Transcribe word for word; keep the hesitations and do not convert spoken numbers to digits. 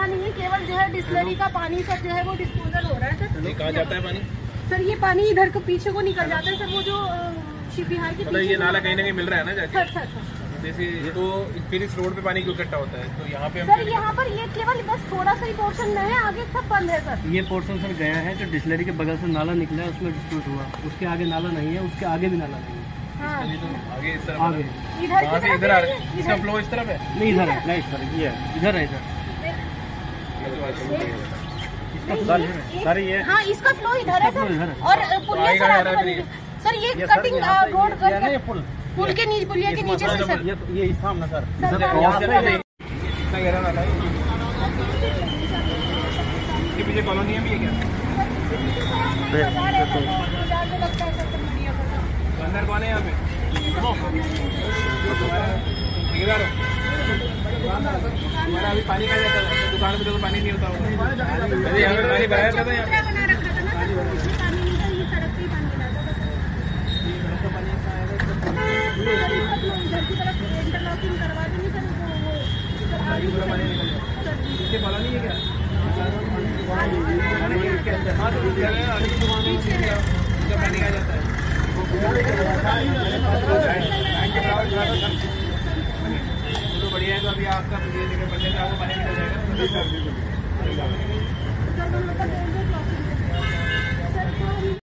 नाला नहीं है, केवल जो है डिस्टिलरी का पानी सब जो है वो डिस्पोजल हो रहा है सर। ये कहाँ जाता है पानी सर? ये पानी इधर को पीछे को निकल जाता है सर, वो जो शिपबिहार के मतलब ये नाला कहीं ना कहीं मिल रहा है ना जाके सर। सर सर जैसे तो फिर इस रोड पे पानी क्यों इकट्ठा होता है? तो यहाँ पे सर यहाँ पर ये केवल बस थोड़ा सा ही पोर्शन में है, आगे सब बंद है सर। ये पोर्शन सर गया है जो डिस्टिलरी के बगल से नाला निकला है उसमें डिस्प्यूट हुआ, उसके आगे नाला नहीं है, उसके आगे भी नाला नहीं है। हाँ तो आगे इस तरफ आगे इधर वहाँ से इधर आ रहा है, इसका फ्लो इस तरफ है नहीं, इधर है नहीं सर, ये इधर है सर। सर ये हाँ इसका फ्लो इधर है सर, और पुलिया सर आगे बनेगी सर। ये कटिंग रोड कर पुल पुल के नीचे, पुलिया के नीचे से सर। ये ये सामने सर इतना गहरा नाला है। इसके पीछे कॉलोनी भी है क्या? अंदर कौन है यहाँ पे? ठेकेदार तुम्हारा अभी पानी कहाँ जाता है? दुकान में तो पानी नहीं होता होगा। अरे यहाँ पे पानी भराया था यहाँ कॉलोनी है क्या? पानी कहाँ जाता है? तो बढ़िया है, तो अभी आपका आपको पानी मिल जाएगा।